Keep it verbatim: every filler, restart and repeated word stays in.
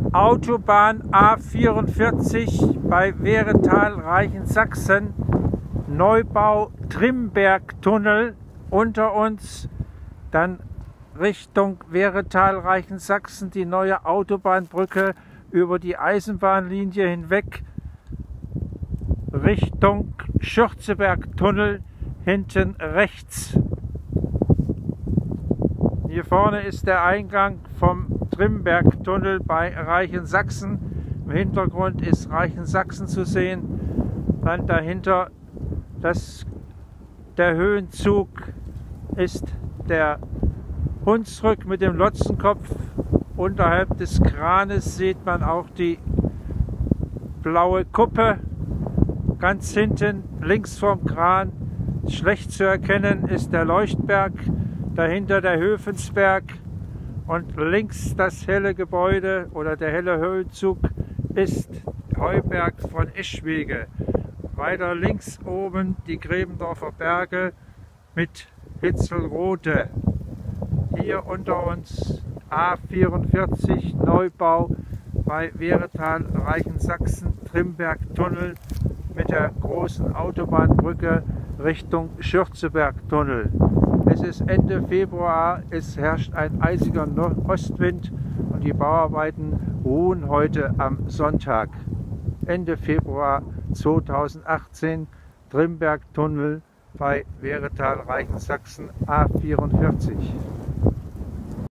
Autobahn A vierundvierzig bei Wehretal, Reichensachsen, Neubau Trimbergtunnel unter uns, dann Richtung Wehretal, Reichensachsen, die neue Autobahnbrücke über die Eisenbahnlinie hinweg, Richtung Schürzebergtunnel hinten rechts. Hier vorne ist der Eingang vom Trimbergtunnel bei Reichensachsen. Im Hintergrund ist Reichensachsen zu sehen. Dann dahinter das, der Höhenzug ist der Hunsrück mit dem Lotsenkopf. Unterhalb des Kranes sieht man auch die blaue Kuppe. Ganz hinten, links vom Kran, schlecht zu erkennen, ist der Leuchtberg. Dahinter der Höfensberg und links das helle Gebäude oder der helle Höhenzug ist Heuberg von Eschwege. Weiter links oben die Gräbendorfer Berge mit Hitzelrode. Hier unter uns A vierundvierzig Neubau bei Wehretal, Reichensachsen, Trimbergtunnel mit der großen Autobahnbrücke Richtung Schürzebergtunnel. Es ist Ende Februar, es herrscht ein eisiger Ostwind und die Bauarbeiten ruhen heute am Sonntag. Ende Februar zweitausendachtzehn, Trimbergtunnel bei Wehretal, Reichensachsen A vierundvierzig.